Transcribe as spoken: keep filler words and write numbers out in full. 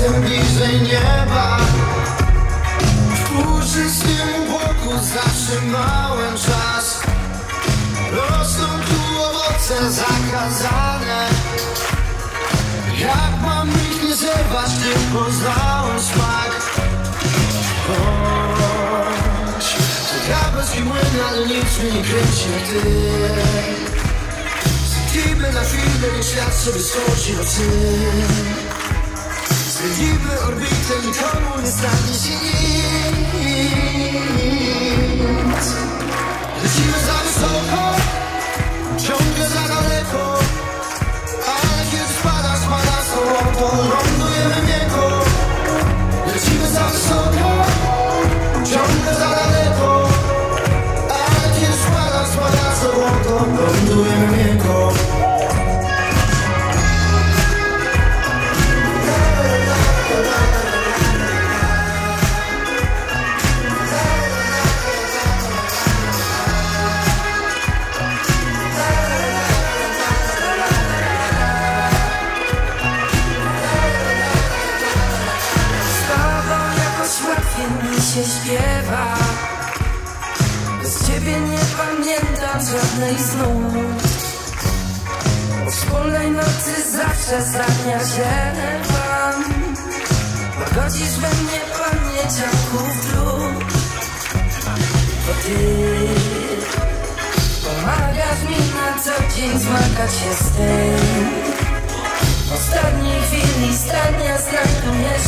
jestem bliżej nieba. W puczystym obłoku zatrzymałem czas. Rosną tu owoce zakazane. Jak mam ich nie zerwać, gdy poznałem smak? Choć to diabelski młyn, ale nic mnie nie kręci jak ty. Zjedliby na chwilę, niech świat sobie skoczy do cyn. Zjedliby orbitę, nikomu nie stanie się nic. Lecimy za wysoko, ciągle za daleko. Ale kiedy spada, spada z to lądujemy miękko. Lecimy za wysoko, ciągle za daleko. Ale kiedy spada, spada z to lądujemy miękko. Się śpiewa. Bez ciebie nie pamiętam żadnej snu. O wspólnej nocy zawsze zdania się wam. Pogodzisz we mnie pamięciaków dróg. Bo ty pomagasz mi na co dzień zmagać się z tym. W ostatniej chwili zdania znajdujesz